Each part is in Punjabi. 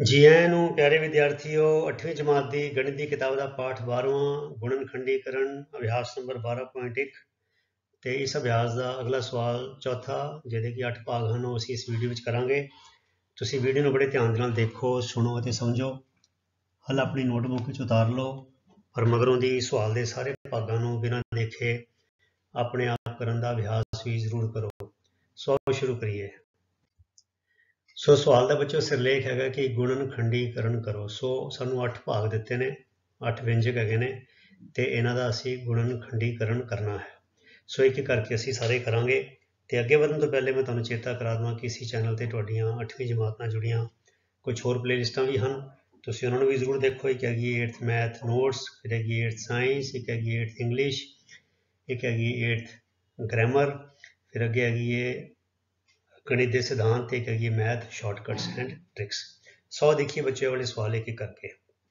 जी आयां नूं प्यारे विद्यार्थियों 8वीं जमात की गणित की किताब का पाठ 12वां गुणन खंडीकरण अभ्यास नंबर 12.1 ਤੇ इस अभ्यास का अगला सवाल चौथा ਜਿਹਦੇ कि 8 भाग हैं ਅਸੀਂ इस वीडियो ਵਿੱਚ ਕਰਾਂਗੇ। ਤੁਸੀਂ ਵੀਡੀਓ ਨੂੰ ਬੜੇ ਧਿਆਨ ਨਾਲ ਦੇਖੋ, ਸੁਣੋ ਅਤੇ ਸਮਝੋ। ਹੱਲ ਆਪਣੀ ਨੋਟਬੁੱਕ ਵਿੱਚ ਉਤਾਰ ਲਓ ਪਰ ਮਗਰੋਂ ਦੀ ਸਵਾਲ ਦੇ ਸਾਰੇ ਭਾਗਾਂ ਨੂੰ ਬਿਨਾਂ ਦੇਖੇ ਆਪਣੇ ਆਪ ਕਰਨ ਦਾ ਅਭਿਆਸ ਵੀ ਜ਼ਰੂਰ ਕਰੋ। ਸੋ ਸ਼ੁਰੂ ਕਰੀਏ। ਸੋ ਸਵਾਲ ਦਾ ਬੱਚੋ ਸਿਰਲੇਖ ਹੈਗਾ ਕਿ ਗੁਣਨ ਖੰਡੀਕਰਨ ਕਰੋ। ਸੋ ਸਾਨੂੰ 8 ਭਾਗ ਦਿੱਤੇ ਨੇ, 8 ਵਿਅੰਜਕ ਹੈਗੇ ਨੇ ਤੇ ਇਹਨਾਂ ਦਾ ਅਸੀਂ ਗੁਣਨ ਖੰਡੀਕਰਨ ਕਰਨਾ ਹੈ। ਸੋ ਇੱਕ ਕਰਕੇ ਅਸੀਂ ਸਾਰੇ ਕਰਾਂਗੇ ਤੇ ਅੱਗੇ ਵਧਣ ਤੋਂ ਪਹਿਲੇ ਮੈਂ ਤੁਹਾਨੂੰ ਚੇਤਾ ਕਰਾ ਦਵਾਂ ਕਿ ਇਸੇ ਚੈਨਲ ਤੇ ਤੁਹਾਡੀਆਂ 8ਵੀਂ ਜਮਾਤ ਨਾਲ ਜੁੜੀਆਂ ਕੁਝ ਹੋਰ ਪਲੇਲਿਸਟਾਂ ਵੀ ਹਨ, ਤੁਸੀਂ ਉਹਨਾਂ ਨੂੰ ਵੀ ਜ਼ਰੂਰ ਦੇਖੋ। ਇੱਕ ਹੈਗੀ 8th ਮੈਥ ਨੋਟਸ, ਫਿਰ ਹੈਗੀ 8th ਸਾਇੰਸ, ਇੱਕ ਹੈਗੀ 8th ਇੰਗਲਿਸ਼, ਇੱਕ ਹੈਗੀ 8th ਗ੍ਰਾਮਰ, ਫਿਰ ਅੱਗੇ ਹੈਗੀ ਹੈ गणित के सिद्धांत, एक है math shortcuts and tricks. So देखिए बच्चों वाले सवाल एक एक करके।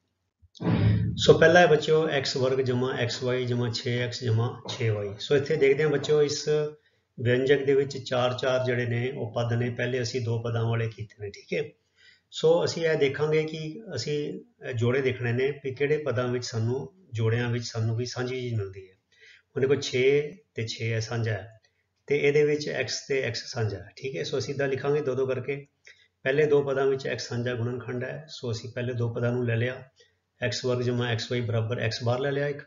सो पहला है बच्चों एक्स वर्ग जमा एक्स वाई जमा 6x जमा 6y। सो इतने देखते हैं बच्चों इस व्यंजक के विच चार चार जड़े ने वो पद ने पहले असी दो पदों वाले कीते ने, ठीक है। सो असी यह देखांगे कि असी जोड़े देखने ने भी किहड़े पदों विच सानू जोड़ियां विच सानू भी सांझी चीज़ मिलती है। हुण देखो 6 ते 6 है साझा है तो ये एक्स ते एक्स साझा है, ठीक है। सो असीं इदां लिखांगे दो दो करके। पहले दो पदों में एक्स साझा गुणनखंड है, सो असीं पहले दो पदों नूं लै लिया। एक्स वर्ग जमा एक्स वाई बराबर एक्स बाहर लै लिया एक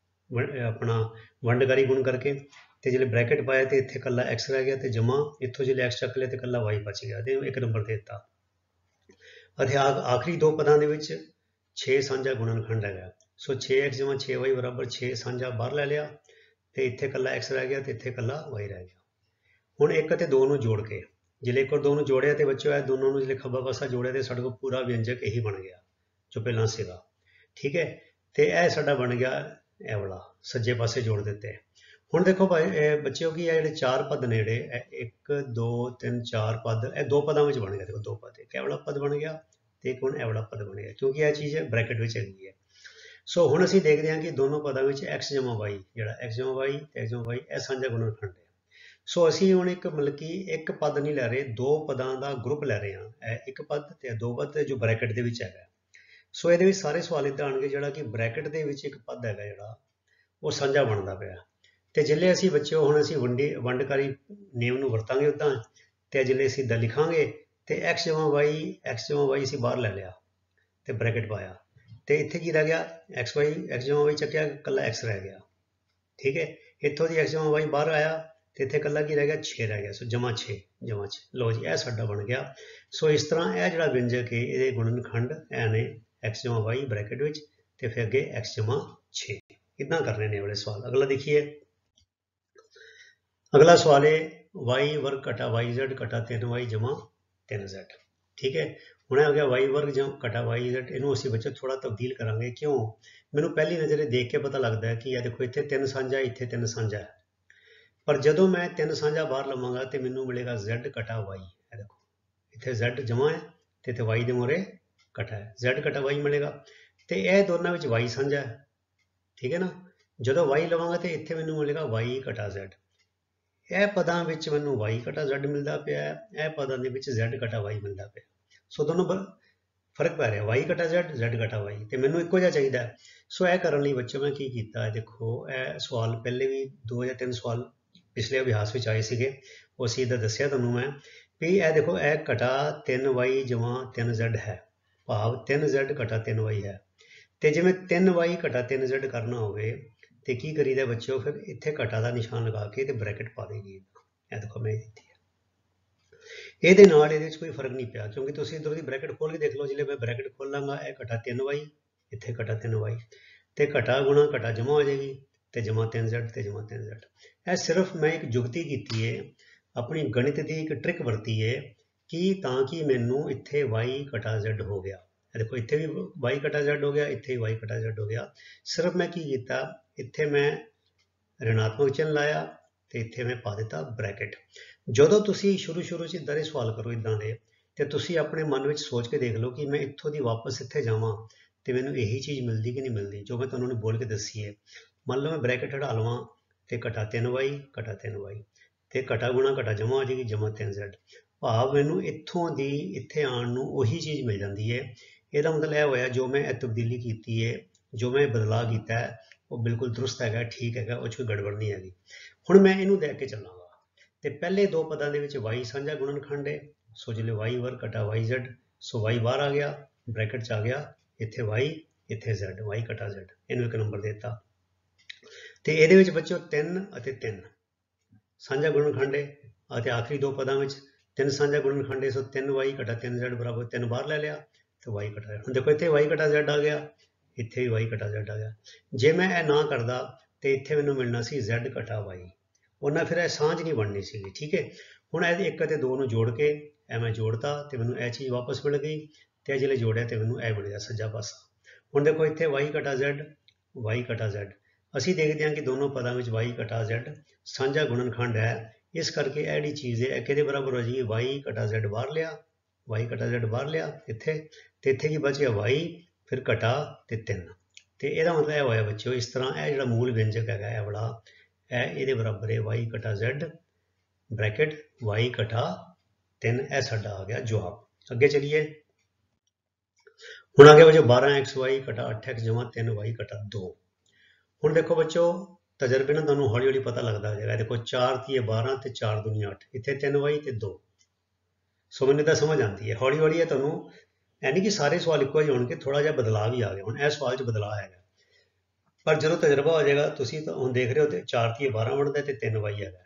अपना वंडकारी गुण करके, तो जिसले ब्रैकेट पाया तो इत्थे कल्ला एक्स रह गया, तो जमा इत्थों जिसले एक्स चक लिया तो कल्ला वाई बच गया, तो एक नंबर दे दिता। अते आखिरी दो पदों के विच 6 साझा गुणनखंड है, सो 6x जमा 6y बराबर 6 साझा बाहर लै लिया, तो इत्थे कल्ला एक्स रह गया, तो इत्थे कल्ला वाई रह गया। हुण एक ते दो नूं जोड़ के जिले एक और दो नूं जोड़िया तो बच्चों है दोनों जिले खब्बा पासा जोड़िया तो साडे कोल पूरा व्यंजक यही बन गया जो पहला सीगा, ठीक है। तो यह साडा बन गया यह वाला सज्जे पासे जोड़ दिते। हुण देखो भाई बच्चों की ये चार पद ने जिहड़े 1 2 3 4 पद यह दो पदों में बन गया। देखो दो पद, एक वाला पद बन गया तो एक हुण यह वाला पद बन गया, क्योंकि यह चीज़ ब्रैकेट में हैगी है। सो हुण असीं देखते हैं कि दोनों पदों में एक्स जमा वाई जिहड़ा एक्स जमा वाई यह साझा गुणनखंड है। सो असी हुण एक मतलब कि एक पद नहीं लै रहे, दो पदों का ग्रुप लै रहे हैं, एक पद ते दो पद जो ब्रैकेट दे विच हैगा। सो ये सारे सवाल इदां आउणगे जिहड़ा कि ब्रैकेट दे विच एक पद हैगा जिहड़ा वो साझा बनदा पिया। तो जिले असी बच्चों हुण असी वंडकारी नेम नूं वरतांगे उदां, तो जिले असी इदां लिखांगे तो एक्स जमा वाई असी बाहर लै लिया तो ब्रैकेट पाया, तो इत्थे की रह गया एक्स जमा वाई चक्या कल्ला एक्स रह गया, ठीक है। इत्थों दी एक्स जमा वाई बाहर आया तो इत्थे कल्ला की रह गया 6 रह गया, सो जमा 6 लो जी यह साडा बन गया। सो इस तरह यह जिहड़ा व्यंजक है ये गुणनखंड है ने एक्स जमा वाई ब्रैकेट विच ते फिर अगे एक्स जमा 6 इदां करने ने वाले सवाल। अगला देखिए, अगला सवाल है वाई वर्ग घटा वाई जेड घटा 3y जमा 3z, ठीक है। हुण आ गया वाई वर्ग घटा वाई जेड, इनू असीं बच्चों थोड़ा तब्दील करांगे। क्यों, मैनूं पहली नज़र देख के पता लगता है कि यह देखो इत्थे 3 साझा इत्थे 3 साझा है, पर जदों मैं 3 साझा बाहर लवांगा तो मैनू मिलेगा z घटा वाई। देखो इत्थे z जमा है तो इत्थे वाई दे मोरे घटा है, z घटा वाई मिलेगा। तो यह दोनों में वाई साझा है, ठीक है ना। जदों वाई लवांगा तो इत्थे मैनू मिलेगा वाई घटा z। यह पदां विच मैनू वाई घटा z मिलता पिया, यह पदां दे विच z घटा वाई मिलता पिया। सो दोनों फर्क पै रहा, वाई घटा z घटा वाई, तो मैनू इक्को जिहा चाहिदा। सो यह करने लई बच्चों मैं की कीता, देखो यह सवाल पहले भी 2 या 3 सवाल पिछले अभ्यास में आए थे, वो असीं इदां दस्सिया तुहानूं मैं भी यह देखो यह घटा 3y जमा 3z है, भाव 3z घटा 3y है। तो जिवें 3y घटा 3z करना होवे तो की करीदा बच्चों, फिर इत्थे घटा का निशान लगा के तो ब्रैकेट पा देगी। यह देखो मैं दी है ये नाल इहदे विच कोई फर्क नहीं पिया, क्योंकि तुसीं इधरों दी ब्रैकेट खोल के देख लो। जिले मैं ब्रैकेट खोलांगा यह घटा 3y इत्थे घटा 3y तो घटा गुणा घटा जमा हो जाएगी तो जमा 3z तो जमा 3z। यह सिर्फ मैं एक जुगती की है, अपनी गणित की एक ट्रिक वरती है कि ताकि मैनू इत्थे वाई घटा जेड हो गया। देखो इत्थे भी वाई घटा जेड हो गया, इत्थे भी वाई घटा जेड हो गया। सिर्फ मैं की कीता, इत्थे मैं ऋणात्मक चिन्ह लाया तो इत्थे मैं पा दिता ब्रैकेट। जदों तुसी शुरू च इदां दे सवाल करो इदां दे ते तुसी अपने मन में सोच के देख लो कि मैं इत्थों दी वापस इत्थे जावां तो मैनू यही चीज़ मिलती कि नहीं मिलती जो मैं तुहानूं बोल के दसी है। मान लो मैं ब्रैकेट हटा लवां तो घटा 3y तो घटा गुणा घटा जमा हो जाएगी जमा 3z, ਭਾਵ ਮੈਨੂੰ ਇੱਥੋਂ ਦੀ ਇੱਥੇ ਆਉਣ ਨੂੰ ਉਹੀ ਚੀਜ਼ ਮਿਲ ਜਾਂਦੀ ਹੈ। ਇਹਦਾ ਮਤਲਬ ਇਹ ਹੋਇਆ ਜੋ ਮੈਂ ਇਹ ਤਬਦੀਲੀ ਕੀਤੀ ਹੈ, ਜੋ ਮੈਂ ਬਦਲਾਅ ਕੀਤਾ ਹੈ, ਉਹ ਬਿਲਕੁਲ ਦਰੁਸਤ ਹੈਗਾ, ਠੀਕ ਹੈਗਾ, ਉਹ 'ਚ ਕੋਈ ਗੜਬੜ ਨਹੀਂ ਹੈਗੀ। ਹੁਣ ਮੈਂ ਇਹਨੂੰ ਦੇਖ ਕੇ ਚੱਲਾਂਗਾ ਤੇ ਪਹਿਲੇ ਦੋ ਪਦਾਂ ਦੇ ਵਿੱਚ y ਸਾਂਝਾ ਗੁਣਨਖੰਡ ਹੈ। ਸੋ ਜਿਹੜੇ y ਵਰਗ ਘਟਾ yz, ਸੋ y ਬਾਹਰ ਆ ਗਿਆ, ਬ੍ਰੈਕਟ 'ਚ ਆ ਗਿਆ, ਇੱਥੇ y, ਇੱਥੇ z, y ਘਟਾ z, ਇਹਨੂੰ ਇੱਕ ਨੰਬਰ ਦੇ ਦਿੱਤਾ। ਤੇ ਇਹਦੇ ਵਿੱਚ ਬੱਚਿਓ 3 ਅਤੇ 3 ਸਾਂਝਾ ਗੁਣਨਖੰਡ ਹੈ ਅਤੇ ਆਖਰੀ ਦੋ ਪਦਾਂ ਵਿੱਚ 3 ਸਾਂਝਾ ਗੁਣਨਖੰਡ ਹੈ। ਸੋ 3y ਘਟਾ 3z ਬਰਾਬਰ 3 ਬਾਹਰ ਲੈ ਲਿਆ ਤੇ y ਘਟਾ z। ਹੁਣ ਦੇਖੋ ਇੱਥੇ y ਘਟਾ z ਆ ਗਿਆ, ਇੱਥੇ ਵੀ y ਘਟਾ z ਆ ਗਿਆ। ਜੇ ਮੈਂ ਇਹ ਨਾ ਕਰਦਾ ਤੇ ਇੱਥੇ ਮੈਨੂੰ ਮਿਲਣਾ ਸੀ z ਘਟਾ y, ਉਹਨਾਂ ਫਿਰ ਇਹ ਸਾਂਝ ਨਹੀਂ ਬਣਨੀ ਸੀਗੀ, ਠੀਕ ਹੈ। ਹੁਣ ਇਹਦੇ 1 ਅਤੇ 2 ਨੂੰ ਜੋੜ ਕੇ ਇਹ ਮੈਂ ਜੋੜਤਾ ਤੇ ਮੈਨੂੰ ਇਹ ਚੀਜ਼ ਵਾਪਸ ਮਿਲ ਗਈ ਤੇ ਇਹ ਜਿਹੜੇ ਜੋੜਿਆ ਤੇ ਮੈਨੂੰ ਇਹ ਮਿਲ ਗਿਆ ਸੱਜਾ ਪਾਸਾ। ਹੁਣ ਦੇਖੋ ਇੱਥੇ y ਘਟਾ z, y ਘਟਾ z, ਅਸੀਂ ਦੇਖਦੇ ਹਾਂ ਕਿ ਦੋਨੋਂ ਪਦਾਂ ਵਿੱਚ y ਘਟਾ z ਸਾਂਝਾ ਗੁਣਨਖੰਡ ਹੈ। ਇਸ ਕਰਕੇ ਇਹ ਜਿਹੜੀ ਚੀਜ਼ ਹੈ ਇਹ ਕਿਹਦੇ ਬਰਾਬਰ ਹੋ ਜਾਏਗੀ, y ਘਟਾ z ਬਾਹਰ ਲਿਆ, y ਘਟਾ z ਬਾਹਰ ਲਿਆ ਇੱਥੇ, ਤੇ ਇੱਥੇ ਕੀ ਬਚ ਗਿਆ y, ਫਿਰ ਘਟਾ ਤੇ 3। ਤੇ ਇਹਦਾ ਮਤਲਬ ਇਹ ਹੋਇਆ ਬੱਚਿਓ, ਇਸ ਤਰ੍ਹਾਂ ਇਹ ਜਿਹੜਾ ਮੂਲ ਵਿਅੰਜਕ ਹੈਗਾ ਇਹ ਵਾਲਾ, ਇਹ ਇਹਦੇ ਬਰਾਬਰ ਹੈ y ਘਟਾ z ਬ੍ਰੈਕਟ y ਘਟਾ 3, ਇਹ ਸਾਡਾ ਆ ਗਿਆ ਜਵਾਬ। ਅੱਗੇ ਚਲੀਏ, ਹੁਣ ਅੱਗੇ ਬੱਚੋ 12xy ਘਟਾ 8x ਜਮਾ 3y ਘਟਾ 2। ਹੁਣ ਦੇਖੋ ਬੱਚੋ ਤਜਰਬੇ ਨਾਲ ਤੁਹਾਨੂੰ ਹੌਲੀ ਹੌਲੀ ਪਤਾ ਲੱਗਦਾ ਜਾਏਗਾ। ਦੇਖੋ 4 ਤੀਏ 12 ਤੇ 4 ਦੂਣੀ 8, ਇੱਥੇ 3y ਤੇ 2। ਸੋ ਮੈਨੂੰ ਤਾਂ ਸਮਝ ਆਉਂਦੀ ਹੈ ਹੌਲੀ ਹੌਲੀ। ਇਹ ਤੁਹਾਨੂੰ ਇਹ ਨਹੀਂ ਕਿ ਸਾਰੇ ਸਵਾਲ ਇੱਕੋ ਜਿਹੇ ਹੋਣਗੇ, ਥੋੜਾ ਜਿਹਾ ਬਦਲਾਅ ਵੀ ਆ ਗਿਆ। ਹੁਣ ਇਹ ਸਵਾਲ 'ਚ ਬਦਲਾਅ ਹੈਗਾ, ਪਰ ਜਦੋਂ ਤਜਰਬਾ ਹੋ ਜਾਏਗਾ ਤੁਸੀਂ ਤਾਂ ਹੁਣ ਦੇਖ ਰਹੇ ਹੋ ਤੇ 4 ਤੀਏ 12 ਬਣਦਾ ਤੇ 3y ਹੈਗਾ,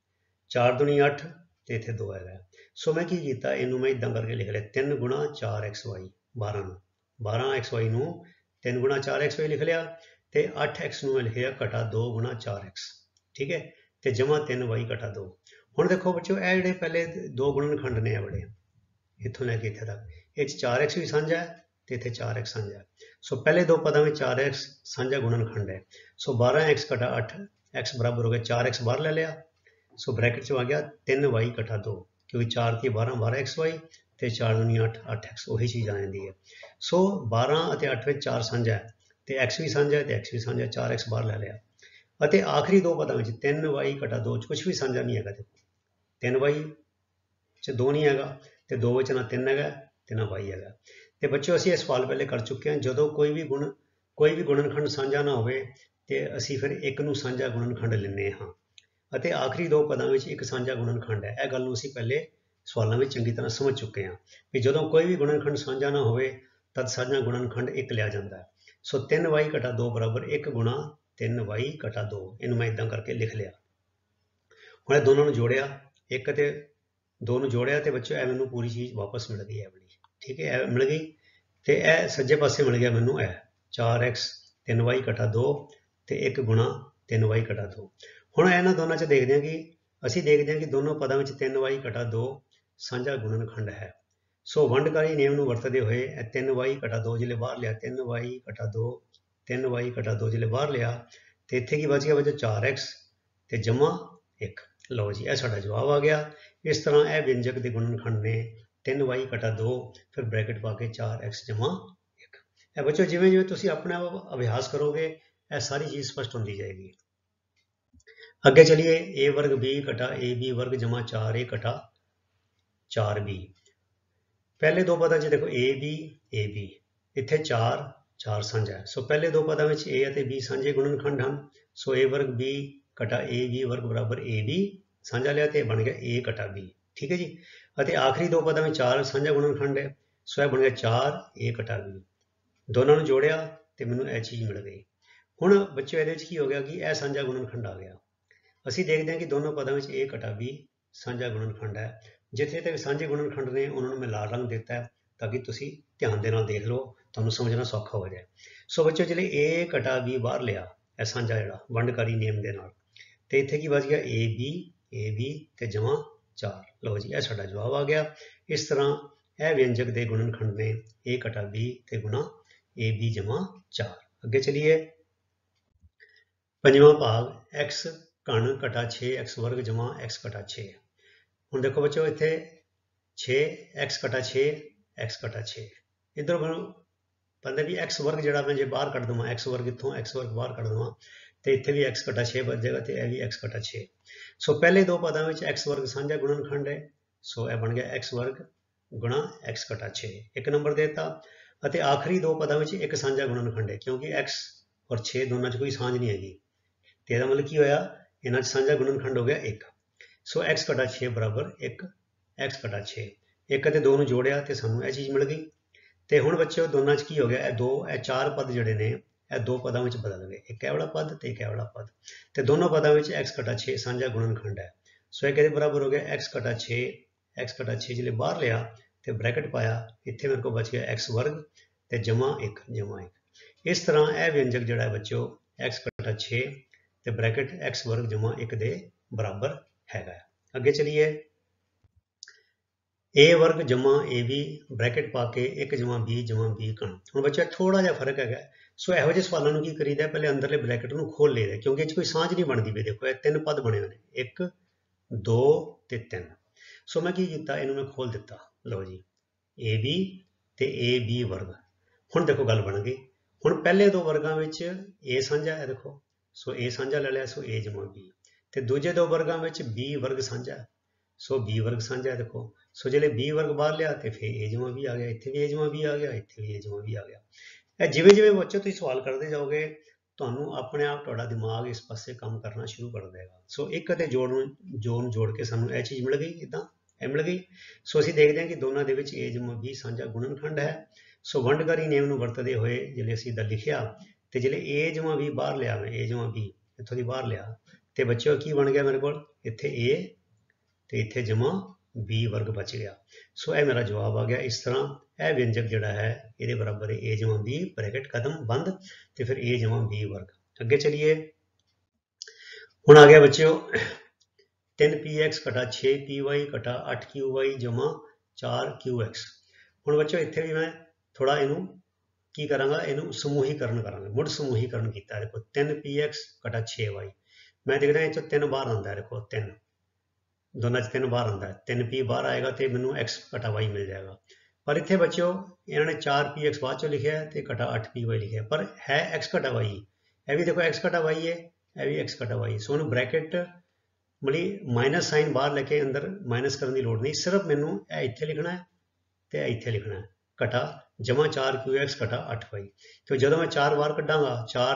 4 ਦੂਣੀ 8 ਤੇ ਇੱਥੇ 2 ਹੈਗਾ। ਸੋ ਮੈਂ ਕੀ ਕੀਤਾ, ਇਹਨੂੰ ਮੈਂ ਇਦਾਂ ਕਰਕੇ ਲਿਖ ਲਿਆ 3 ਗੁਣਾ 4xy, 12 ਨੂੰ 12xy ਨੂੰ 3 ਗੁਣਾ 4xy ਲਿਖ ਲਿਆ ਤੇ 8x ਨੂੰ ਮੈਂ ਲਿਖਿਆ ਘਟਾ 2 ਗੁਣਾ 4x, ਠੀਕ ਹੈ, ਤੇ ਜਮਾ 3y ਘਟਾ 2। ਹੁਣ ਦੇਖੋ ਬੱਚਿਓ ਇਹ ਜਿਹੜੇ ਪਹਿਲੇ ਦੋ ਗੁਣਨਖੰਡ ਨੇ ਬੜੇ, ਇੱਥੋਂ ਲੈ ਕੇ ਇੱਥੇ ਤੱਕ, ਇਹ 'ਚ 4x ਵੀ ਸਾਂਝਾ ਹੈ ਤੇ ਇੱਥੇ 4x ਸਾਂਝਾ ਹੈ। ਸੋ ਪਹਿਲੇ ਦੋ ਪਦਾਂ ਵਿੱਚ 4x ਸਾਂਝਾ ਗੁਣਨਖੰਡ ਹੈ। ਸੋ 12x ਘਟਾ 8x ਬਰਾਬਰ ਹੋ ਗਿਆ 4x ਬਾਹਰ ਲੈ ਲਿਆ, ਸੋ ਬ੍ਰੈਕਟ 'ਚ ਆ ਗਿਆ 3y ਘਟਾ 2, ਕਿਉਂਕਿ 4 ਤੇ 12 12xy ਤੇ 4 ਦੂਣੀ 8 8x, ਉਹੀ ਚੀਜ਼ ਆ ਜਾਂਦੀ ਹੈ। ਸੋ 12 ਅਤੇ 8 ਵਿੱਚ 4 ਸਾਂਝਾ ਹੈ ਤੇ x ਵੀ ਸਾਂਝਾ ਹੈ ਤੇ x ਵੀ ਸਾਂਝਾ, 4x ਬਾਹਰ ਲੈ ਲਿਆ। ਅਤੇ ਆਖਰੀ ਦੋ ਪਦਾਂ ਵਿੱਚ 3y ਘਟਾ 2 'ਚ ਕੁਝ ਵੀ ਸਾਂਝਾ ਨਹੀਂ ਹੈਗਾ। ਦੇਖੋ 3y 'ਚ 2 ਨਹੀਂ ਹੈਗਾ ਤੇ 2 ਵਿੱਚ ਨਾ 3 ਹੈਗਾ ਤੇ ਨਾ y ਹੈਗਾ। ਤੇ ਬੱਚਿਓ ਅਸੀਂ ਇਹ ਸਵਾਲ ਪਹਿਲੇ ਕਰ ਚੁੱਕੇ ਹਾਂ, ਜਦੋਂ ਕੋਈ ਵੀ ਗੁਣਨਖੰਡ ਸਾਂਝਾ ਨਾ ਹੋਵੇ ਤੇ ਅਸੀਂ ਫਿਰ ਇੱਕ ਨੂੰ ਸਾਂਝਾ ਗੁਣਨਖੰਡ ਲੈਂਦੇ ਹਾਂ ਅਤੇ ਆਖਰੀ ਦੋ ਪਦਾਂ ਵਿੱਚ ਇੱਕ ਸਾਂਝਾ ਗੁਣਨਖੰਡ ਹੈ। ਇਹ ਗੱਲ ਨੂੰ ਅਸੀਂ ਪਹਿਲੇ ਸਵਾਲਾਂ ਵਿੱਚ ਚੰਗੀ ਤਰ੍ਹਾਂ ਸਮਝ ਚੁੱਕੇ ਹਾਂ ਵੀ ਜਦੋਂ ਕੋਈ ਵੀ ਗੁਣਨਖੰਡ ਸਾਂਝਾ ਨਾ ਹੋਵੇ ਤਦ ਸਾਂਝਾ ਗੁਣਨਖੰਡ ਇੱਕ ਲਿਆ ਜਾਂਦਾ ਹੈ। ਸੋ 3y ਘਟਾ 2 ਬਰਾਬਰ 1 ਗੁਣਾ 3y ਘਟਾ 2, ਇਹਨੂੰ ਮੈਂ ਇਦਾਂ ਕਰਕੇ ਲਿਖ ਲਿਆ। ਹੁਣ ਇਹ ਦੋਨਾਂ ਨੂੰ ਜੋੜਿਆ, 1 ਅਤੇ 2 ਨੂੰ ਜੋੜਿਆ ਤੇ ਬੱਚਿਓ ਇਹ ਮੈਨੂੰ ਪੂਰੀ ਚੀਜ਼ ਵਾਪਸ ਮਿਲ ਗਈ ਹੈ ਵਾਲੀ, ਠੀਕ ਹੈ, ਇਹ ਮਿਲ ਗਈ। ਤੇ ਇਹ ਸੱਜੇ ਪਾਸੇ ਮਿਲ ਗਿਆ ਮੈਨੂੰ ਇਹ 4x 3y ਘਟਾ 2 ਤੇ 1 ਗੁਣਾ 3y ਘਟਾ 2। ਹੁਣ ਇਹਨਾਂ ਦੋਨਾਂ 'ਚ ਦੇਖਦੇ ਹਾਂ ਕਿ ਅਸੀਂ ਦੇਖਦੇ ਹਾਂ ਕਿ ਦੋਨੋਂ ਪਦਾਂ ਵਿੱਚ 3y ਘਟਾ 2 ਸਾਂਝਾ ਗੁਣਨਖੰਡ ਹੈ। ਸੋ ਵੰਡਕਾਰੀ ਨਿਯਮ ਨੂੰ ਵਰਤਦੇ ਹੋਏ ਇਹ 3y ਘਟਾ 2 ਜਿਹੜੇ ਬਾਹਰ ਲਿਆ, 3y ਘਟਾ 2 3y ਘਟਾ 2 ਜਿਹੜੇ ਬਾਹਰ ਲਿਆ ਤੇ ਇੱਥੇ ਕੀ ਬਚ ਗਿਆ ਬੱਚੋ 4x ਤੇ ਜਮਾ 1। ਲਓ ਜੀ ਇਹ ਸਾਡਾ ਜਵਾਬ ਆ ਗਿਆ। ਇਸ ਤਰ੍ਹਾਂ ਇਹ ਵਿਅੰਜਕ ਦੇ ਗੁਣਨਖੰਡ ਨੇ 3y ਘਟਾ 2 ਫਿਰ ਬ੍ਰੈਕਟ ਪਾ ਕੇ 4x ਜਮਾ 1। ਇਹ ਬੱਚੋ ਜਿਵੇਂ ਜਿਵੇਂ ਤੁਸੀਂ ਆਪਣੇ ਆਪ ਅਭਿਆਸ ਕਰੋਗੇ ਇਹ ਸਾਰੀ ਚੀਜ਼ ਸਪਸ਼ਟ ਹੁੰਦੀ ਜਾਏਗੀ। ਅੱਗੇ ਚਲਿਏ, a ਵਰਗ b ਘਟਾ ab ਵਰਗ ਜਮਾ 4a ਘਟਾ 4b। ਪਹਿਲੇ ਦੋ ਪਦਾਂ 'ਚ ਦੇਖੋ ab ਇੱਥੇ 4 ਸਾਂਝਾ ਹੈ। ਸੋ ਪਹਿਲੇ ਦੋ ਪਦਾਂ ਵਿੱਚ a ਅਤੇ b ਸਾਂਝੇ ਗੁਣਨਖੰਡ ਹਨ। ਸੋ a ਵਰਗ b ਘਟਾ ab ਵਰਗ ਬਰਾਬਰ ab ਸਾਂਝਾ ਲਿਆ ਤੇ ਬਣ ਗਿਆ a ਘਟਾ b, ਠੀਕ ਹੈ ਜੀ। ਅਤੇ ਆਖਰੀ ਦੋ ਪਦਾਂ ਵਿੱਚ 4 ਸਾਂਝਾ ਗੁਣਨਖੰਡ ਹੈ। ਸੋ ਇਹ ਬਣ ਗਿਆ 4a ਘਟਾ b। ਦੋਨਾਂ ਨੂੰ ਜੋੜਿਆ ਤੇ ਮੈਨੂੰ ਇਹ ਚੀਜ਼ ਮਿਲ ਗਈ। ਹੁਣ ਬੱਚਿਓ ਇਹਦੇ ਵਿੱਚ ਕੀ ਹੋ ਗਿਆ ਕਿ ਇਹ ਸਾਂਝਾ ਗੁਣਨਖੰਡ ਆ ਗਿਆ। ਅਸੀਂ ਦੇਖਦੇ ਹਾਂ ਕਿ ਦੋਨੋਂ ਪਦਾਂ ਵਿੱਚ a ਘਟਾ b ਸਾਂਝਾ ਗੁਣਨਖੰਡ ਹੈ। ਜਿੱਥੇ ਤੱਕ ਸਾਂਝੇ ਗੁਣਨਖੰਡ ਨੇ ਉਹਨਾਂ ਨੂੰ ਮੈਂ ਲਾਲ ਰੰਗ ਦਿੱਤਾ ਹੈ ਤਾਂ ਕਿ ਤੁਸੀਂ ਧਿਆਨ ਦੇ ਨਾਲ ਦੇਖ ਲਓ, ਤੁਹਾਨੂੰ ਸਮਝਣਾ ਸੌਖਾ ਹੋ ਜਾਏ। ਸੋ ਬੱਚਿਓ ਜਿਹੜੇ a ਘਟਾ b ਬਾਹਰ ਲਿਆ ਇਹ ਸਾਂਝਾ ਜਿਹੜਾ ਵੰਡਕਾਰੀ ਨਿਯਮ ਦੇ ਨਾਲ, ਤੇ ਇੱਥੇ ਕੀ ਬਚ ਗਿਆ ab ਤੇ ਜਮਾ 4। ਲਓ ਜੀ ਇਹ ਸਾਡਾ ਜਵਾਬ ਆ ਗਿਆ। ਇਸ ਤਰ੍ਹਾਂ ਇਹ ਵਿਅੰਜਕ ਦੇ ਗੁਣਨਖੰਡ ਨੇ a ਘਟਾ b ਤੇ ਗੁਣਾ ab ਜਮਾ 4। ਅੱਗੇ ਚਲੀਏ, ਪੰਜਵਾਂ ਭਾਗ x ਘਣ ਘਟਾ 6x ਵਰਗ ਜਮਾ x ਘਟਾ 6। ਹੁਣ ਦੇਖੋ ਬੱਚੋ ਇੱਥੇ 6x ਘਟਾ 6 x ਘਟਾ 6, ਇੱਧਰ ਬੰਦੇ ਵੀ x ਵਰਗ ਜਿਹੜਾ ਮੈਂ ਜੇ ਬਾਹਰ ਕੱਢ ਦੇਵਾਂ, x ਵਰਗ ਇੱਥੋਂ x ਵਰਗ ਬਾਹਰ ਕੱਢ ਦੇਵਾਂ ਤੇ ਇੱਥੇ ਵੀ x ਘਟਾ 6 ਬਚ ਜਾਏਗਾ ਤੇ ਇਹ ਵੀ x ਘਟਾ 6। ਸੋ ਪਹਿਲੇ ਦੋ ਪਦਾਂ ਵਿੱਚ x ਵਰਗ ਸਾਂਝਾ ਗੁਣਨਖੰਡ ਹੈ ਸੋ ਇਹ ਬਣ ਗਿਆ x ਵਰਗ ਗੁਣਾ x ਘਟਾ 6 ਇੱਕ ਨੰਬਰ ਦੇ ਦਿੱਤਾ। ਅਤੇ ਆਖਰੀ ਦੋ ਪਦਾਂ ਵਿੱਚ ਇੱਕ ਸਾਂਝਾ ਗੁਣਨਖੰਡ ਹੈ ਕਿਉਂਕਿ x ਔਰ 6 ਦੋਨਾਂ 'ਚ ਕੋਈ ਸਾਂਝ ਨਹੀਂ ਹੈਗੀ ਤੇ ਇਹਦਾ ਮਤਲਬ ਕੀ ਹੋਇਆ ਇਹਨਾਂ 'ਚ ਸਾਂਝਾ ਗੁਣਨਖੰਡ ਹੋ ਗਿਆ 1। ਸੋ x ਘਟਾ 6 ਬਰਾਬਰ 1 x ਘਟਾ 6 1 ਅਤੇ 2 ਨੂੰ ਜੋੜਿਆ ਤੇ ਸਾਨੂੰ ਇਹ ਚੀਜ਼ ਮਿਲ ਗਈ। ਤੇ ਹੁਣ ਬੱਚਿਓ ਦੋਨਾਂ 'ਚ ਕੀ ਹੋ ਗਿਆ ਇਹ ਚਾਰ ਪਦ ਜਿਹੜੇ ਨੇ ਇਹ ਦੋ ਪਦਾਂ ਵਿੱਚ ਬਦਲ ਗਏ ਇੱਕ ਇਹ ਵਾਲਾ ਪਦ ਤੇ ਇੱਕ ਇਹ ਵਾਲਾ ਪਦ ਤੇ ਦੋਨੋਂ ਪਦਾਂ ਵਿੱਚ x ਘਟਾ 6 ਸਾਂਝਾ ਗੁਣਨਖੰਡ ਹੈ। ਸੋ ਇਹ ਕਿਹਦੇ ਬਰਾਬਰ ਹੋ ਗਿਆ x ਘਟਾ 6 ਜਿਹੜੇ ਬਾਹਰ ਲਿਆ ਤੇ ਬ੍ਰੈਕਟ ਪਾਇਆ ਇੱਥੇ ਮੇਰੇ ਕੋਲ ਬਚ ਗਿਆ x ਵਰਗ ਤੇ ਜਮਾ 1 ਇਸ ਤਰ੍ਹਾਂ ਇਹ ਵਿਅੰਜਕ ਜਿਹੜਾ ਹੈ ਬੱਚਿਓ x ਘਟਾ 6 ਤੇ ਬ੍ਰੈਕਟ x ਵਰਗ ਜਮਾ 1 ਦੇ ਬਰਾਬਰ ਹੈਗਾ। ਅੱਗੇ ਚਲੀਏ a ਵਰਗ ਜਮਾ ab ਬ੍ਰੈਕਟ ਪਾ ਕੇ 1 ਜਮਾ b ਕਣ। ਹੁਣ ਬੱਚਾ ਥੋੜਾ ਜਿਹਾ ਫਰਕ ਹੈਗਾ। ਸੋ ਇਹੋ ਜਿਹੇ ਸਵਾਲਾਂ ਨੂੰ ਕੀ ਕਰੀਦਾ ਪਹਿਲੇ ਅੰਦਰਲੇ ਬ੍ਰੈਕਟ ਨੂੰ ਖੋਲ ਲਈਦਾ ਕਿਉਂਕਿ ਇਹ 'ਚ ਕੋਈ ਸਾਂਝ ਨਹੀਂ ਬਣਦੀ ਵੀ ਦੇਖੋ ਇਹ ਤਿੰਨ ਪਦ ਬਣੇ ਹੋਏ ਨੇ 1 2 ਤੇ 3। ਸੋ ਮੈਂ ਕੀ ਕੀਤਾ ਇਹਨੂੰ ਮੈਂ ਖੋਲ ਦਿੱਤਾ ਲਓ ਜੀ ab ਤੇ ab ਵਰਗ। ਹੁਣ ਦੇਖੋ ਗੱਲ ਬਣ ਗਈ। ਹੁਣ ਪਹਿਲੇ ਦੋ ਵਰਗਾਂ ਵਿੱਚ a ਸਾਂਝਾ ਹੈ ਦੇਖੋ ਸੋ a ਸਾਂਝਾ ਲੈ ਲਿਆ ਸੋ a ਜਮਾ b ਤੇ ਦੂਜੇ ਦੋ ਵਰਗਾਂ ਵਿੱਚ b ਵਰਗ ਸਾਂਝਾ ਸੋ b ਵਰਗ ਸਾਂਝਾ ਦੇਖੋ ਸੋ ਜਿਹੜੇ b ਵਰਗ ਬਾਹਰ ਲਿਆ ਤੇ ਫਿਰ a ਜਮਾ b ਆ ਗਿਆ ਇੱਥੇ ਵੀ a ਜਮਾ b ਆ ਗਿਆ ਇੱਥੇ ਵੀ a ਜਮਾ b ਆ ਗਿਆ। ਇਹ ਜਿਵੇਂ ਜਿਵੇਂ ਬੱਚੇ ਤੁਸੀਂ ਸਵਾਲ ਕਰਦੇ ਜਾਓਗੇ ਤੁਹਾਨੂੰ ਆਪਣੇ ਆਪ ਤੁਹਾਡਾ ਦਿਮਾਗ ਇਸ ਪਾਸੇ ਕੰਮ ਕਰਨਾ ਸ਼ੁਰੂ ਕਰ ਦੇਗਾ। ਸੋ ਇੱਕ ਅਤੇ ਜੋੜ ਕੇ ਸਾਨੂੰ ਇਹ ਚੀਜ਼ ਮਿਲ ਗਈ ਇੱਦਾਂ ਇਹ ਮਿਲ ਗਈ। ਸੋ ਅਸੀਂ ਦੇਖਦੇ ਹਾਂ ਕਿ ਦੋਨਾਂ ਦੇ ਵਿੱਚ a ਜਮਾ b ਸਾਂਝਾ ਗੁਣਨਖੰਡ ਹੈ। ਸੋ ਵੰਡਕਾਰੀ ਨਿਯਮ ਨੂੰ ਵਰਤਦੇ ਹੋਏ ਜਿਹੜੇ ਅਸੀਂ ਇੱਦਾਂ ਲਿਖਿਆ ਤੇ ਜਿਹੜੇ a ਜਮਾ b ਬਾਹਰ ਲਿਆ ਮੈਂ a ਜਮਾ b ਇੱਥੋਂ ਦੀ ਬਾਹਰ ਲਿਆ ਤੇ ਬੱਚਿਓ ਕੀ ਬਣ ਗਿਆ ਮੇਰੇ ਕੋਲ ਇੱਥੇ a ਤੇ ਇੱਥੇ ਜਮਾ b ਵਰਗ ਬਚ ਗਿਆ। ਸੋ ਇਹ ਮੇਰਾ ਜਵਾਬ ਆ ਗਿਆ। ਇਸ ਤਰ੍ਹਾਂ ਇਹ ਵਿਅੰਜਕ ਜਿਹੜਾ ਹੈ ਇਹਦੇ ਬਰਾਬਰ ਹੈ a ਜਮਾ b ਬ੍ਰੈਕਟ ਕਦਮ ਬੰਦ ਤੇ ਫਿਰ a ਜਮਾ b ਵਰਗ। ਅੱਗੇ ਚਲੀਏ ਹੁਣ ਆ ਗਿਆ ਬੱਚਿਓ 3px ਘਟਾ 6py ਘਟਾ 8qy ਜਮਾ 4qx। ਹੁਣ ਬੱਚਿਓ ਇੱਥੇ ਵੀ ਮੈਂ ਥੋੜਾ ਇਹਨੂੰ ਕੀ ਕਰਾਂਗਾ ਇਹਨੂੰ ਸਮੂਹੀਕਰਨ ਕਰਾਂਗੇ ਮੁੜ ਸਮੂਹੀਕਰਨ ਕੀਤਾ ਦੇਖੋ 3px ਘਟਾ 6y ਮੈਂ ਦੇਖਦਾ ਇਹ ਚੋਂ 3 ਬਾਹਰ ਆਉਂਦਾ ਦੇਖੋ 3 ਦੋਨਾਂ 'ਚ 3 ਬਾਹਰ ਆਉਂਦਾ 3p ਬਾਹਰ ਆਏਗਾ ਤੇ ਮੈਨੂੰ x ਘਟਾ y ਮਿਲ ਜਾਏਗਾ। ਪਰ ਇੱਥੇ ਬੱਚਿਓ ਇਹਨਾਂ ਨੇ 4px ਬਾਅਦ ਚੋਂ ਲਿਖਿਆ ਤੇ ਘਟਾ 8py ਲਿਖਿਆ ਪਰ ਹੈ x ਘਟਾ y ਇਹ ਵੀ ਦੇਖੋ x ਘਟਾ y ਹੈ ਇਹ ਵੀ x ਘਟਾ y। ਸੋ ਉਹਨੂੰ ਬ੍ਰੈਕਟ ਮਤਲਬ ਮਾਈਨਸ ਸਾਈਨ ਬਾਹਰ ਲੈ ਕੇ ਅੰਦਰ ਮਾਈਨਸ ਕਰਨ ਦੀ ਲੋੜ ਨਹੀਂ ਸਿਰਫ ਮੈਨੂੰ ਇਹ ਇੱਥੇ ਲਿਖਣਾ ਹੈ ਤੇ ਇੱਥੇ ਲਿਖਣਾ ਹੈ ਘਟਾ ਜਮਾ 4qx ਘਟਾ 8y। ਤੇ ਜਦੋਂ ਮੈਂ 4 ਬਾਹਰ ਕੱਢਾਂਗਾ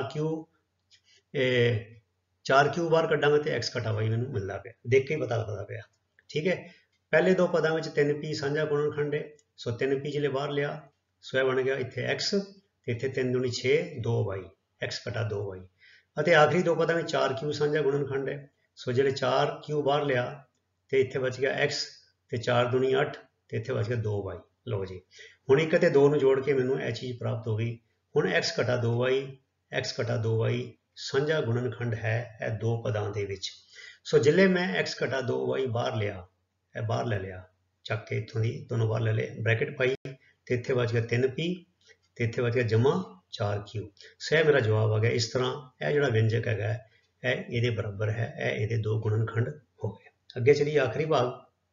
4q ਬਾਹਰ ਕੱਢਾਂਗਾ ਤੇ x ਘਟਾ y ਮੈਨੂੰ ਮਿਲਦਾ ਪਿਆ ਦੇਖ ਕੇ ਹੀ ਪਤਾ ਲੱਗਦਾ ਪਿਆ ਠੀਕ ਹੈ। ਪਹਿਲੇ ਦੋ ਪਦਾਂ ਵਿੱਚ 3p ਸਾਂਝਾ ਗੁਣਨਖੰਡ ਹੈ ਸੋ 3p ਜਿਹੜੇ ਬਾਹਰ ਲਿਆ ਸੋ ਇਹ ਬਣ ਗਿਆ ਇੱਥੇ x ਤੇ ਇੱਥੇ 3 ਦੂਣੀ 6 2y x ਘਟਾ 2y ਅਤੇ ਆਖਰੀ ਦੋ ਪਦਾਂ ਵਿੱਚ 4q ਸਾਂਝਾ ਗੁਣਨਖੰਡ ਹੈ ਸੋ ਜਿਹੜੇ 4q ਬਾਹਰ ਲਿਆ ਤੇ ਇੱਥੇ ਬਚ ਗਿਆ x ਤੇ 4 ਦੂਣੀ 8 ਤੇ ਇੱਥੇ ਬਚ ਗਿਆ 2y। ਲਓ ਜੀ ਹੁਣ 1 ਅਤੇ 2 ਨੂੰ ਜੋੜ ਕੇ ਮੈਨੂੰ ਇਹ ਚੀਜ਼ ਪ੍ਰਾਪਤ ਹੋ ਗਈ। ਹੁਣ x ਘਟਾ 2y ਸਾਂਝਾ ਗੁਣਨਖੰਡ ਹੈ ਇਹ ਦੋ ਪਦਾਂ ਦੇ ਵਿੱਚ। ਸੋ ਜਿਲੇ ਮੈਂ x ਘਟਾ 2y ਬਾਹਰ ਲਿਆ ਇਹ ਬਾਹਰ ਲੈ ਲਿਆ ਚੱਕ ਕੇ ਇੱਥੋਂ ਦੀ ਦੋਨੋਂ ਬਾਹਰ ਲੈ ਲਏ ਬ੍ਰੈਕਟ ਪਾਈ ਤੇ ਇੱਥੇ ਬਚ ਗਿਆ 3p ਤੇ ਇੱਥੇ ਬਚ ਗਿਆ ਜਮਾ 4q। ਸੋ ਇਹ ਮੇਰਾ ਜਵਾਬ ਆ ਗਿਆ। ਇਸ ਤਰ੍ਹਾਂ ਇਹ ਜਿਹੜਾ ਵਿਅੰਜਕ ਹੈਗਾ ਇਹ ਇਹਦੇ ਬਰਾਬਰ ਹੈ ਇਹ ਇਹਦੇ ਦੋ ਗੁਣਨਖੰਡ ਹੋ ਗਏ। ਅੱਗੇ ਚਲੀਏ ਆਖਰੀ ਭਾਗ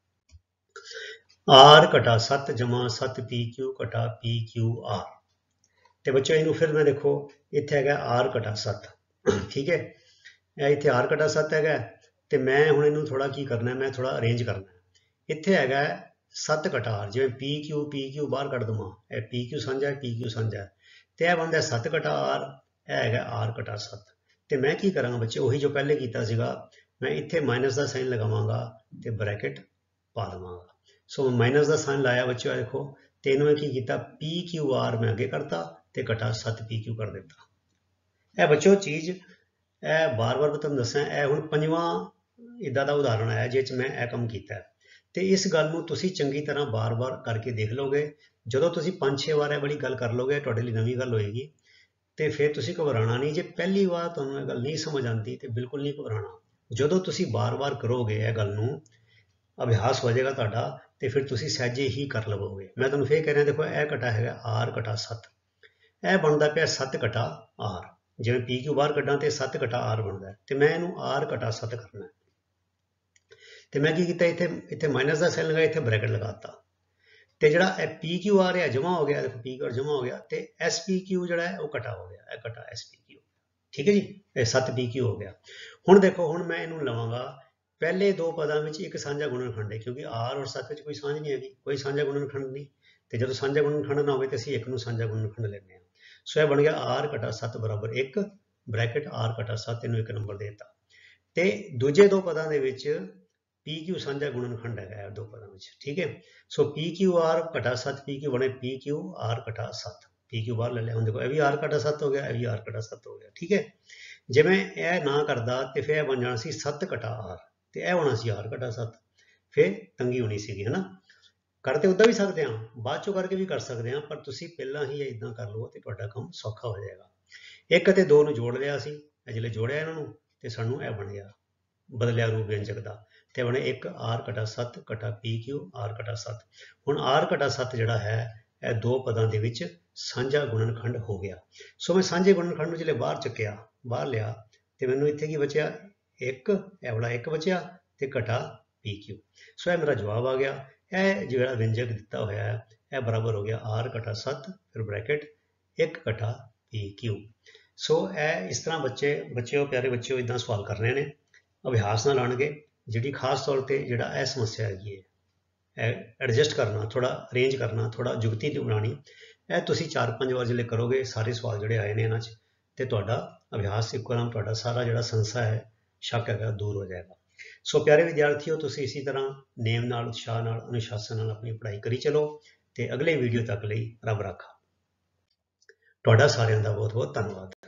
r ਘਟਾ 7 ਜਮਾ 7pq ਘਟਾ pqr। ਤੇ ਬੱਚੋ ਇਹਨੂੰ ਫਿਰ ਮੈਂ ਦੇਖੋ ਇੱਥੇ ਹੈਗਾ r ਘਟਾ 7 ਠੀਕ ਹੈ ਇਹ ਇੱਥੇ r ਘਟਾ 7 ਹੈਗਾ ਤੇ ਮੈਂ ਹੁਣ ਇਹਨੂੰ ਥੋੜਾ ਕੀ ਕਰਨਾ ਮੈਂ ਥੋੜਾ ਅਰੇਂਜ ਕਰਨਾ। ਇੱਥੇ ਹੈਗਾ 7 ਘਟਾ r ਜਿਵੇਂ pq ਬਾਹਰ ਕੱਢ ਦਵਾਂ ਇਹ pq ਸਾਂਝਾ ਹੈ pq ਸਾਂਝਾ ਤੇ ਇਹ ਬਣਦਾ 7 ਘਟਾ r ਇਹ ਹੈਗਾ r ਘਟਾ 7 ਤੇ ਮੈਂ ਕੀ ਕਰਾਂਗਾ ਬੱਚੇ ਉਹੀ ਜੋ ਪਹਿਲੇ ਕੀਤਾ ਸੀਗਾ ਮੈਂ ਇੱਥੇ ਮਾਈਨਸ ਦਾ ਸਾਈਨ ਲਗਾਵਾਂਗਾ ਤੇ ਬ੍ਰੈਕਟ ਪਾ ਦਵਾਂਗਾ। ਸੋ ਮਾਈਨਸ ਦਾ ਸਾਈਨ ਲਾਇਆ ਬੱਚਿਓ ਦੇਖੋ ਤੇ ਇਹਨੂੰ ਮੈਂ ਕੀ ਕੀਤਾ pqr ਮੈਂ ਅੱਗੇ ਕਰਤਾ ਤੇ ਘਟਾ 7pq ਕਰ ਦਿੱਤਾ। ਇਹ ਬੱਚੋ ਚੀਜ਼ ਇਹ ਬਾਰ-ਬਾਰ ਮੈਂ ਤੁਹਾਨੂੰ ਦੱਸਾਂ ਇਹ ਹੁਣ ਪੰਜਵਾਂ ਇੱਦਾਂ ਦਾ ਉਦਾਹਰਣ ਆਇਆ ਜਿਸ 'ਚ ਮੈਂ ਇਹ ਕੰਮ ਕੀਤਾ ਤੇ ਇਸ ਗੱਲ ਨੂੰ ਤੁਸੀਂ ਚੰਗੀ ਤਰ੍ਹਾਂ ਬਾਰ-ਬਾਰ ਕਰਕੇ ਦੇਖ ਲਓਗੇ। ਜਦੋਂ ਤੁਸੀਂ 5-6 ਵਾਰ ਇਹ ਵਾਲੀ ਗੱਲ ਕਰ ਲਓਗੇ ਤੁਹਾਡੇ ਲਈ ਨਵੀਂ ਗੱਲ ਹੋਏਗੀ ਤੇ ਫਿਰ ਤੁਸੀਂ ਘਬਰਾਉਣਾ ਨਹੀਂ। ਜੇ ਪਹਿਲੀ ਵਾਰ ਤੁਹਾਨੂੰ ਇਹ ਗੱਲ ਨਹੀਂ ਸਮਝ ਆਉਂਦੀ ਤੇ ਬਿਲਕੁਲ ਨਹੀਂ ਘਬਰਾਉਣਾ। ਜਦੋਂ ਤੁਸੀਂ ਬਾਰ-ਬਾਰ ਕਰੋਗੇ ਇਹ ਗੱਲ ਨੂੰ ਅਭਿਆਸ ਹੋ ਜਾਏਗਾ ਤੁਹਾਡਾ ਤੇ ਫਿਰ ਤੁਸੀਂ ਸਹਿਜੇ ਹੀ ਕਰ ਲਵੋਗੇ। ਮੈਂ ਤੁਹਾਨੂੰ ਫਿਰ ਕਹਿ ਰਿਹਾ ਦੇਖੋ ਇਹ ਘਟਾ ਹੈਗਾ r ਘਟਾ 7 ਇਹ ਬਣਦਾ ਪਿਆ 7 ਘਟਾ r ਜਿਵੇਂ pq ਬਾਹਰ ਕੱਢਾਂ ਤੇ 7 ਘਟਾ r ਬਣਦਾ ਤੇ ਮੈਂ ਇਹਨੂੰ r ਘਟਾ 7 ਕਰਨਾ ਤੇ ਮੈਂ ਕੀ ਕੀਤਾ ਇੱਥੇ ਮਾਈਨਸ ਦਾ ਸਾਈਨ ਲਗਾਇਆ ਇੱਥੇ ਬ੍ਰੈਕਟ ਲਗਾਤਾ ਤੇ ਜਿਹੜਾ ਇਹ pq ਆ ਰਿਹਾ ਜਮਾ ਹੋ ਗਿਆ ਦੇਖੋ pq ਜਮਾ ਹੋ ਗਿਆ ਤੇ spq ਜਿਹੜਾ ਹੈ ਉਹ ਘਟਾ ਹੋ ਗਿਆ ਇਹ ਘਟਾ spq ਠੀਕ ਹੈ ਜੀ ਇਹ 7pq ਹੋ ਗਿਆ। ਹੁਣ ਦੇਖੋ ਹੁਣ ਮੈਂ ਇਹਨੂੰ ਲਵਾਂਗਾ ਪਹਿਲੇ ਦੋ ਪਦਾਂ ਵਿੱਚ ਇੱਕ ਸਾਂਝਾ ਗੁਣਨਖੰਡ ਹੈ, ਕਿਉਂਕਿ ਆਰ ਔਰ ਸੱਤ ਵਿੱਚ ਕੋਈ ਸਾਂਝ ਨਹੀਂ ਹੈਗੀ, ਕੋਈ ਸਾਂਝਾ ਗੁਣਨਖੰਡ ਨਹੀਂ। ਤੇ ਜਦੋਂ ਸਾਂਝਾ ਗੁਣਨਖੰਡ ਨਾ ਹੋਵੇ ਤੇ ਅਸੀਂ ਇੱਕ ਨੂੰ ਸਾਂਝਾ ਗੁਣਨਖੰਡ ਲੈਂਦੇ ਹਾਂ। ਸੋ ਇਹ ਬਣ ਗਿਆ r ਘਟਾ 7 ਬਰਾਬਰ 1, ਬ੍ਰੈਕਟ r ਘਟਾ 7 ਇਹਨੂੰ 1 ਨੰਬਰ ਦੇ ਦਿੱਤਾ। ਤੇ ਦੂਜੇ ਦੋ ਪਦਾਂ ਦੇ ਵਿੱਚ PQ ਸਾਂਝਾ ਗੁਣਨਖੰਡ ਹੈਗਾ ਦੋ ਪਦਾਂ ਵਿੱਚ, ਠੀਕ ਹੈ। ਸੋ PQR ਘਟਾ 7 PQ ਬਣੇ PQR ਘਟਾ 7, PQ ਬਾਹਰ ਲੈ ਲਿਆ। ਹੁਣ ਦੇਖੋ ਇਹ ਵੀ r ਘਟਾ 7 ਹੋ ਗਿਆ, ਇਹ ਵੀ r ਘਟਾ 7 ਹੋ ਗਿਆ, ਠੀਕ ਹੈ। ਜਿਵੇਂ ਇਹ ਨਾ ਕਰਦਾ ਤੇ ਫਿਰ ਇਹ ਬਣ ਜਾਣਾ ਸੀ 7 ਘਟਾ r, ਤੇ ਇਹ ਹੋਣਾ ਸੀ r ਘਟਾ 7, ਫਿਰ ਤੰਗੀ ਹੋਣੀ ਸੀਗੀ, ਹਨਾ। ਕਰਦੇ ਉੱਦਾਂ ਵੀ ਸਕਦੇ ਹਾਂ, ਬਾਅਦ ਚੋਂ ਕਰਕੇ ਵੀ ਕਰ ਸਕਦੇ ਹਾਂ, ਪਰ ਤੁਸੀਂ ਪਹਿਲਾਂ ਹੀ ਇਦਾਂ ਕਰ ਲਓ ਤੇ ਤੁਹਾਡਾ ਕੰਮ ਸੌਖਾ ਹੋ ਜਾਏਗਾ। 1 ਅਤੇ 2 ਨੂੰ ਜੋੜ ਲਿਆ ਸੀ, ਜਿਹੜੇ ਜੋੜਿਆ ਇਹਨਾਂ ਨੂੰ ਤੇ ਸਾਨੂੰ ਇਹ ਬਣ ਗਿਆ ਬਦਲਿਆ ਰੂਪ ਵਿਅੰਜਕ ਦਾ, ਤੇ ਬਣੇ 1 r ਘਟਾ 7 ਘਟਾ PQ r ਘਟਾ 7। ਹੁਣ r ਘਟਾ 7 ਜਿਹੜਾ ਹੈ ਇਹ ਦੋ ਪਦਾਂ ਦੇ ਵਿੱਚ ਸਾਂਝਾ ਗੁਣਨਖੰਡ ਹੋ ਗਿਆ। ਸੋ ਮੈਂ ਸਾਂਝੇ ਗੁਣਨਖੰਡ ਨੂੰ ਜਿਹੜੇ ਬਾਹਰ ਚੱਕਿਆ, ਬਾਹਰ ਲਿਆ, ਤੇ ਮੈਨੂੰ ਇੱਥੇ ਕੀ ਬਚਿਆ 1, ਇਹ ਵਾਲਾ 1 ਬਚਿਆ ਤੇ ਘਟਾ PQ। ਸੋ ਇਹ ਮੇਰਾ ਜਵਾਬ ਆ ਗਿਆ। ਇਹ ਜਿਹੜਾ ਵਿਅੰਜਕ ਦਿੱਤਾ ਹੋਇਆ ਹੈ ਇਹ ਬਰਾਬਰ ਹੋ ਗਿਆ r ਘਟਾ 7 ਫਿਰ ਬ੍ਰੈਕਟ 1 ਘਟਾ PQ। ਸੋ ਇਹ ਇਸ ਤਰ੍ਹਾਂ ਬੱਚਿਓ ਪਿਆਰੇ ਬੱਚਿਓ ਇਦਾਂ ਸਵਾਲ ਕਰਨੇ ਨੇ, ਅਭਿਆਸ ਨਾਲ ਆਉਣਗੇ। ਜਿਹੜੀ ਖਾਸ ਤੌਰ ਤੇ ਜਿਹੜਾ ਇਹ ਸਮੱਸਿਆ ਹੈਗੀ ਹੈ ਐਡਜਸਟ ਕਰਨਾ, ਥੋੜਾ ਅਰੇਂਜ ਕਰਨਾ, ਥੋੜਾ ਜੁਗਤੀ ਤੇ ਬਣਾਉਣੀ, ਇਹ ਤੁਸੀਂ 4-5 ਵਾਰ ਜਿਹੜੇ ਕਰੋਗੇ ਸਾਰੇ ਸਵਾਲ ਜਿਹੜੇ ਆਏ ਨੇ ਇਹਨਾਂ 'ਚ, ਤੇ ਤੁਹਾਡਾ ਅਭਿਆਸ ਇੱਕੋ ਦਮ ਤੁਹਾਡਾ ਸਾਰਾ ਜਿਹੜਾ ਸੰਸਾ ਹੈ ਸ਼ੱਕ ਹੈਗਾ ਦੂਰ ਹੋ ਜਾਏਗਾ। ਸੋ ਪਿਆਰੇ ਵਿਦਿਆਰਥੀਓ ਤੁਸੀਂ ਇਸੇ ਤਰ੍ਹਾਂ ਨੇਮ ਨਾਲ, ਉਤਸ਼ਾਹ ਨਾਲ, ਅਨੁਸ਼ਾਸਨ ਨਾਲ ਆਪਣੀ ਪੜ੍ਹਾਈ ਕਰੀ ਚਲੋ, ਤੇ ਅਗਲੇ ਵੀਡੀਓ ਤੱਕ ਲਈ ਰੱਬ ਰਾਖਾ। ਤੁਹਾਡਾ ਸਾਰਿਆਂ ਦਾ ਬਹੁਤ ਬਹੁਤ ਧੰਨਵਾਦ।